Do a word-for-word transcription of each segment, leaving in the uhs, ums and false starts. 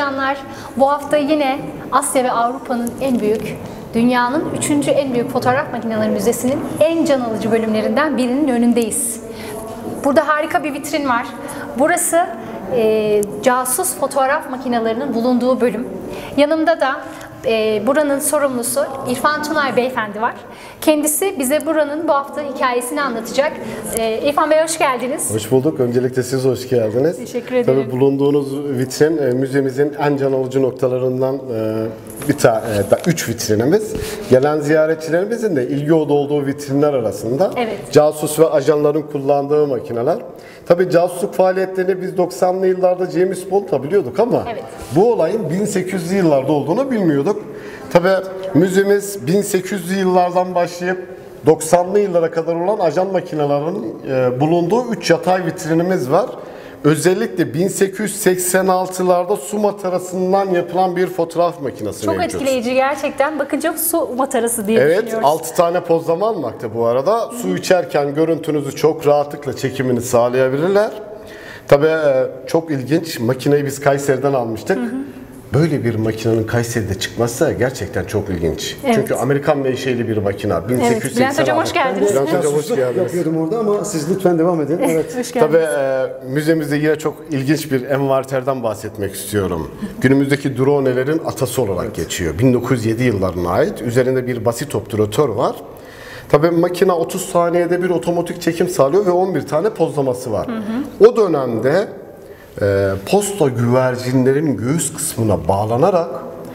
ajanlar, bu hafta yine Asya ve Avrupa'nın en büyük, dünyanın üçüncü en büyük fotoğraf makineleri müzesinin en can alıcı bölümlerinden birinin önündeyiz. Burada harika bir vitrin var. Burası e, casus fotoğraf makinelerinin bulunduğu bölüm. Yanımda da e, buranın sorumlusu İrfan Tunay Beyefendi var. Kendisi bize buranın bu hafta hikayesini anlatacak. E, İrfan Bey hoş geldiniz. Hoş bulduk. Öncelikle siz hoş geldiniz. Teşekkür ederim. Tabii bulunduğunuz vitrin e, müzemizin en can alıcı noktalarından e, bir tane, e, üç vitrinimiz. Gelen ziyaretçilerimizin de ilgi olduğu vitrinler arasında evet. casus ve ajanların kullandığı makineler. Tabii casusluk faaliyetlerini biz doksanlı yıllarda James Bond'la biliyorduk ama evet. bu olayın bin sekiz yüzlü yıllarda olduğunu bilmiyorduk. Tabii müzemiz bin sekiz yüzlü yıllardan başlayıp doksanlı yıllara kadar olan ajan makinelerinin e, bulunduğu üç yatay vitrinimiz var. Özellikle bin sekiz yüz seksen altılarda su matarasından yapılan bir fotoğraf makinesi Çok mevcut. etkileyici gerçekten. Bakınca su matarası diye evet, düşünüyoruz. altı tane pozlama almakta bu arada. Hı-hı. Su içerken görüntünüzü çok rahatlıkla çekimini sağlayabilirler. Tabii çok ilginç. Makineyi biz Kayseri'den almıştık. Hı-hı. Böyle bir makinenin Kayseri'de çıkması gerçekten çok ilginç. Evet. Çünkü Amerikan menşeli bir makine. bin sekiz yüz seksen Bülent Hocam hoş geldiniz. Bülent Hocam hoş geldiniz. Yapıyordum orada ama siz lütfen devam edin. Evet. Hoş geldiniz. Tabii e, müzemizde yine çok ilginç bir envanterden bahsetmek istiyorum. Günümüzdeki dronelerin atası olarak evet. geçiyor. bin dokuz yüz yedi yıllarına ait. Üzerinde bir basit obturatör var. Tabii makine otuz saniyede bir otomatik çekim sağlıyor ve on bir tane pozlaması var. Hı hı. O dönemde E, posta güvercinlerin göğüs kısmına bağlanarak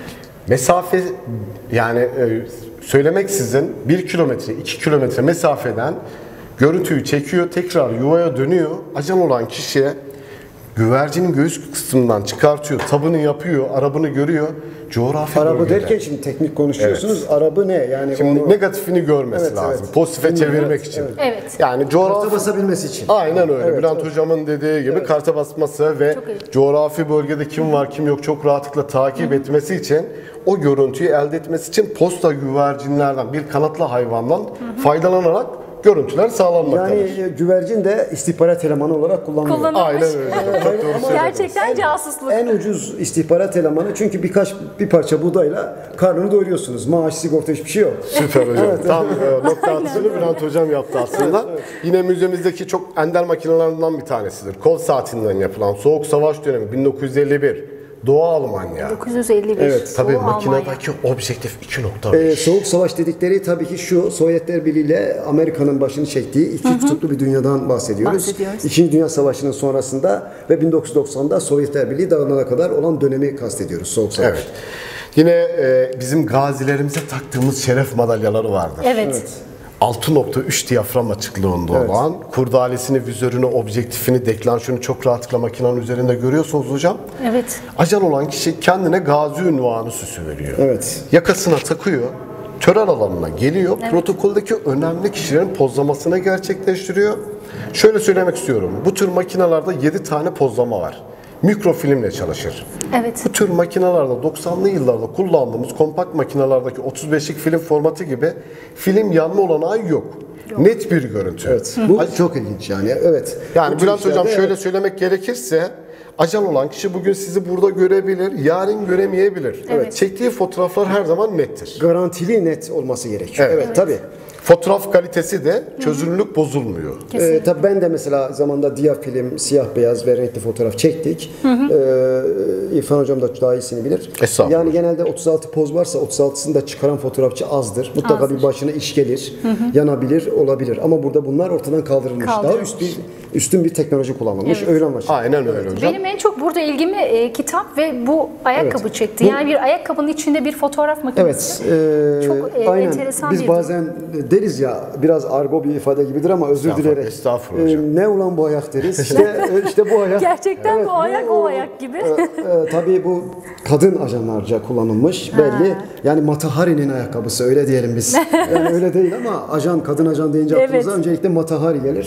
mesafe yani e, söylemeksizin bir kilometre iki kilometre mesafeden görüntüyü çekiyor, tekrar yuvaya dönüyor. Ajan olan kişiye güvercinin göğüs kısmından çıkartıyor, tabını yapıyor, arabını görüyor. Coğrafi arabı bölgede. derken şimdi teknik konuşuyorsunuz. Evet. Arabı ne? Yani şimdi onu... negatifini görmesi evet, lazım. Evet. Pozitife Şimdi, çevirmek evet, için. Evet. evet. Yani coğrafi karta basabilmesi için. Aynen öyle. Evet, Bülent evet. Hocam'ın dediği gibi evet. karta basması ve coğrafi bölgede kim var kim yok çok rahatlıkla takip Hı. etmesi için o görüntüyü elde etmesi için posta güvercinlerden bir kanatlı hayvandan Hı. faydalanarak görüntüler sağlanmaktadır. Yani güvercin de istihbarat elemanı olarak kullanılıyor. Kullanılmış. Aynen öyle. Çok doğru Ama gerçekten casusluk. En ucuz istihbarat elemanı çünkü birkaç bir parça buğdayla karnını doyuruyorsunuz. Maaş, sigorta hiçbir şey yok. Süper hocam. evet. Tam e, nokta atışını Bülent Hocam yaptı aslında. Evet. Yine müzemizdeki çok ender makinelerden bir tanesidir. Kol saatinden yapılan Soğuk Savaş dönemi bin dokuz yüz elli bir. Doğu Almanya. bin dokuz yüz elli bir. Evet, tabii Doğu makinedeki Almanya. Objektif iki nokta beş. Ee, Soğuk Savaş dedikleri tabii ki şu Sovyetler Birliği ile Amerika'nın başını çektiği iki hı hı. kutuplu bir dünyadan bahsediyoruz. bahsediyoruz. İkinci Dünya Savaşı'nın sonrasında ve bin dokuz yüz doksanda Sovyetler Birliği dağılana kadar olan dönemi kastediyoruz Soğuk Savaş. Evet. Yine e, bizim gazilerimize taktığımız şeref madalyaları vardır. Evet. evet. altı nokta üç diyafram açıklığında evet. olan kurdalesini, vizörünü, objektifini, deklanşörünü çok rahatlıkla makinenin üzerinde görüyorsunuz hocam. Evet. Ajan olan kişi kendine gazi unvanı süsü veriyor. Evet. Yakasına takıyor, tören alanına geliyor, evet. protokoldeki önemli kişilerin pozlamasını gerçekleştiriyor. Şöyle söylemek istiyorum, bu tür makinelerde yedi tane pozlama var. Mikrofilmle çalışır. Evet. Bu tür makinelerde doksanlı yıllarda kullandığımız kompakt makinelerdeki otuz beşlik film formatı gibi film yanma olanağı yok. yok. Net bir görüntü. Evet. Bu Ac- çok ilginç yani. Evet. Yani Bülent Hocam şöyle evet. söylemek gerekirse ajan olan kişi bugün sizi burada görebilir, yarın göremeyebilir. Evet. Çektiği fotoğraflar her zaman nettir. Garantili net olması gerekiyor. Evet, evet. evet. tabii. Fotoğraf kalitesi de çözünürlük bozulmuyor. Ee, tabii ben de mesela zamanda diyafilm, siyah beyaz ve renkli fotoğraf çektik. Hı hı. Ee, İrfan Hocam da daha iyisini bilir. Yani genelde otuz altı poz varsa otuz altısını da çıkaran fotoğrafçı azdır. Mutlaka azdır. Bir başına iş gelir, hı hı. yanabilir, olabilir. Ama burada bunlar ortadan kaldırılmış. Kaldırılmış. Daha üst bir, üstün bir teknoloji kullanılmış. Evet. Öyle anlaşılıyor. Aynen öyle evet. hocam. Benim en çok burada ilgimi e, kitap ve bu ayakkabı evet. çekti. Yani bir ayakkabının içinde bir fotoğraf makinesi. Evet. E, çok e, aynen. enteresan Biz bir bazen deriz ya biraz argo bir ifade gibidir ama özür dileyerek. Estağfurullah e, ne ulan bu ayak deriz. İşte, işte bu ayak. Gerçekten evet, bu ayak o ayak gibi. E, e, tabii bu kadın ajanlarca kullanılmış belli. Yani Mata Hari'nin ayakkabısı öyle diyelim biz. Yani öyle değil ama ajan kadın ajan deyince aklımıza evet. öncelikle Mata Hari gelir.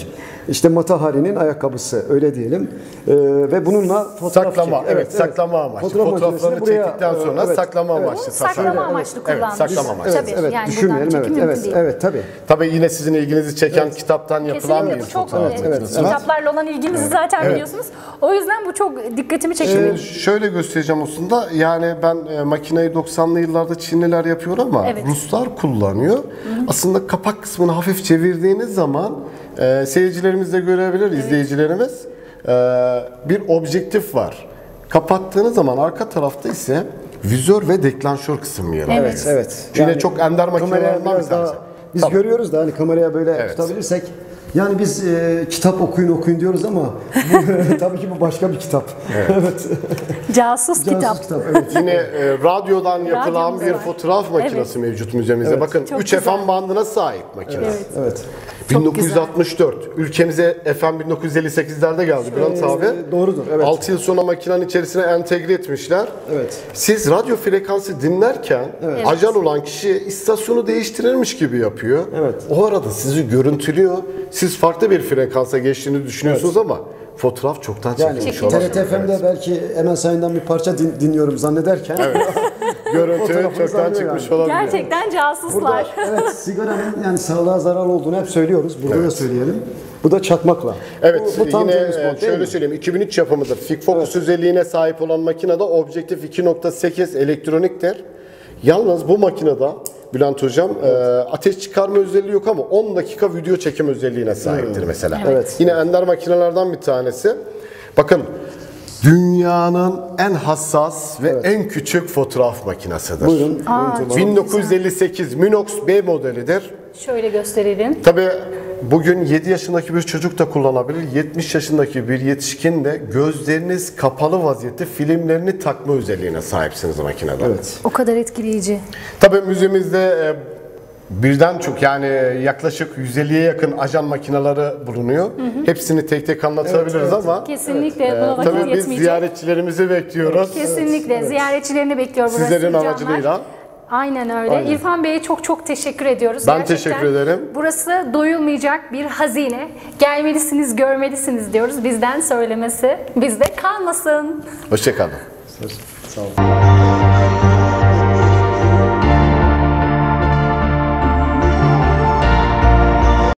işte Mata Hari'nin ayakkabısı öyle diyelim. Ee, ve bununla fotoğraf Saklama, çek- evet, saklama amaçlı. Fotoğraf Fotoğraflarını makinesini buraya, çektikten sonra evet, saklama evet. amaçlı. Saklama tasarım. amaçlı Evet, kullanmış. saklama amaçlı. Evet, Tabii, evet, yani düşünmeyelim. buradan Evet, çekim evet, mümkün değil. evet, tabii. Tabii yine sizin ilginizi çeken kitaptan yapılan Kesinlikle bir bu çok fotoğraf e, makinesi. kitaplarla olan ilginizi zaten biliyorsunuz. O yüzden bu çok dikkatimi çekiyor. Ee, şöyle göstereceğim aslında, yani ben e, makineyi doksanlı yıllarda Çinliler yapıyor ama Evet. Ruslar kullanıyor. Aslında kapak kısmını hafif çevirdiğiniz zaman e, seyircilerimiz de görebilir, izleyicilerimiz. E, bir objektif var. Kapattığınız zaman arka tarafta ise vizör ve deklanşör kısmı yer alıyor. Evet, evet. Yine çok ender kameraya makinelerden bir biraz daha- tanesi. Biz Tabii. görüyoruz da hani kameraya böyle Evet. tutabilirsek. Yani biz e, kitap okuyun okuyun diyoruz ama tabii ki bu başka bir kitap. Evet. Casus kitap. Casus kitap. Evet. Yine e, radyodan yapılan Radyomuz bir var. fotoğraf makinesi mevcut müzemizde. Evet. Bakın Çok üç F güzel. M bandına sahip makine. Evet. Evet. Çok bin dokuz yüz altmış dört. Ülkemize F M bin dokuz yüz elli sekizlerde geldi Bülent abi. Ee, doğrudur. Evet. altı yıl sonra makinenin içerisine entegre etmişler. Evet. Siz radyo frekansı dinlerken ajan olan kişi istasyonu değiştirirmiş gibi yapıyor. Evet. O arada sizi görüntülüyor. Siz farklı bir frekansa geçtiğini düşünüyorsunuz ama fotoğraf çoktan Yani çekilmiş T olan. R T F M'de belki Emel Sayın'dan bir parça din- dinliyorum zannederken. Görüntü Fotoğrafınızı çoktan alıyor çıkmış yani. olabilir. Gerçekten Burada casuslar. evet sigaranın yani sağlığa zararlı olduğunu hep söylüyoruz. Burada da söyleyelim. Bu da çakmakla. Evet, bu, bu tam yine James Bond e, değil şöyle mi? söyleyeyim, iki bin üç yapımıdır. Fig Focus özelliğine sahip olan makinede objektif iki nokta sekiz elektroniktir. Yalnız bu makinede Bülent Hocam e, ateş çıkarma özelliği yok ama on dakika video çekim özelliğine sahiptir mesela. Evet. Yine ender makinelerden bir tanesi. Bakın, dünyanın en hassas ve en küçük fotoğraf makinesidir. Buyurun. Aa, buyurun. çok bin dokuz yüz elli sekiz Minox B modelidir. Şöyle gösterelim. Tabii bugün yedi yaşındaki bir çocuk da kullanabilir, yetmiş yaşındaki bir yetişkin de gözleriniz kapalı vaziyette filmlerini takma özelliğine sahipsiniz makinede. Evet. O kadar etkileyici. Tabii müzemizde e, birden çok, yani yaklaşık yüz elliye yakın ajan makineleri bulunuyor. Hepsini tek tek anlatabiliriz Evet, evet. ama Kesinlikle e, buna vakit tabii biz yetmeyecek. ziyaretçilerimizi bekliyoruz. Kesinlikle. Ziyaretçilerini bekliyor burası. Sizlerin canlar. aracılığıyla. Aynen öyle. Aynen. İrfan Bey'e çok çok teşekkür ediyoruz. Ben Gerçekten teşekkür ederim. Burası doyulmayacak bir hazine. Gelmelisiniz, görmelisiniz diyoruz. Bizden söylemesi bizde kalmasın. Hoşçakalın. Sağ olun.